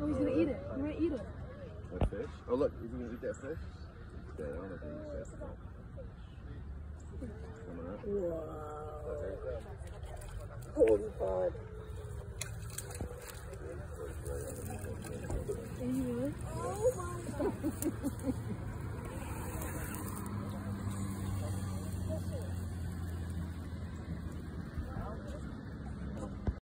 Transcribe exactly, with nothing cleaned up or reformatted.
Oh, he's gonna eat it. He might eat it. A fish? Oh, look, is he gonna eat that fish? Yeah, I don't know if he eats that. Coming up. Whoa. Holy God. Are you really? Oh my God.